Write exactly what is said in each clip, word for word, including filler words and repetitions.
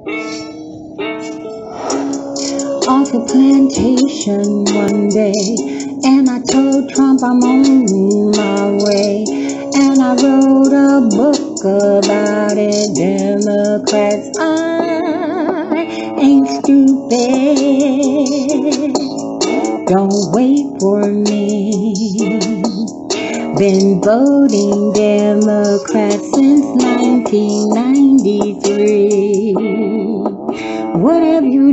off a plantation one day, and I told Trump I'm on my way, and I wrote a book about it. Democrats, I ain't stupid, don't wait for me. Been voting Democrat since nineteen ninety-three. What have you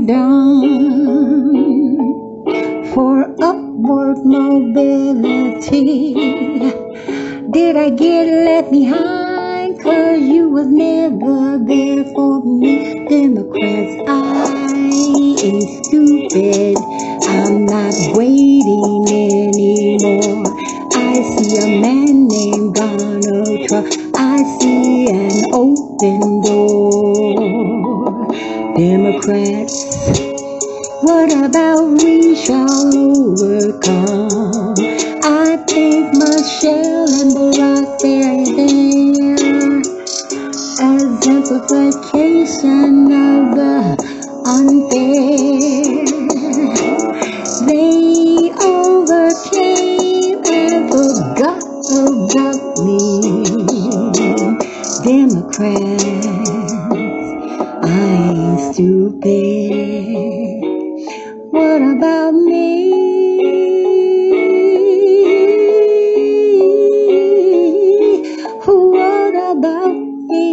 done for upward mobility? Did I get left behind? Cause you was never there for me. Democrats, I ain't stupid, I'm not waiting anymore. I see a man named Donald Trump, I see an open door. Democrats, what about we shall overcome? I think Michelle and Barack, they're there exemplification of the unfair. They overcame and forgot about me. Democrats, I ain't stupid. What about me? What about me?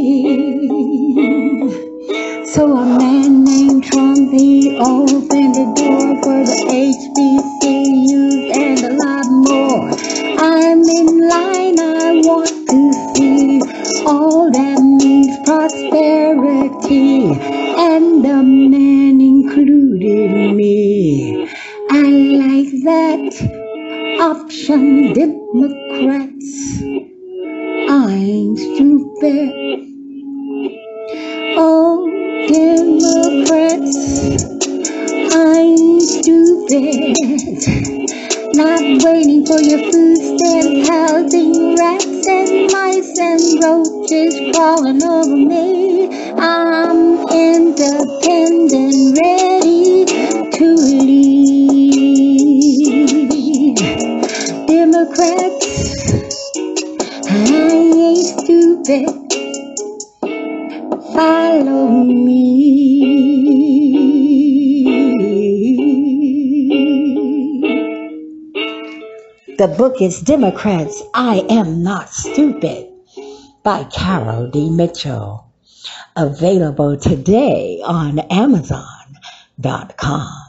So a man named Trump, he opened the door for the H B C Us and a lot more. I'm in line, I want to see all that means prosperity, and the man included me. I like that option, Democrats, I ain't stupid. Oh, Democrats, I ain't stupid. Not waiting for your food stamp housing, rats and mice and roaches crawling over me. I'm independent, ready to lead. Democrats, I ain't stupid, follow me. The book is Democrats, I Am Not Stupid by Carol D. Mitchell. Available today on Amazon dot com.